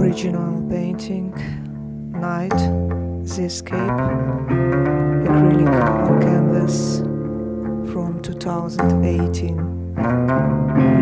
Original painting, Night, Seascape, acrylic on canvas from 2018.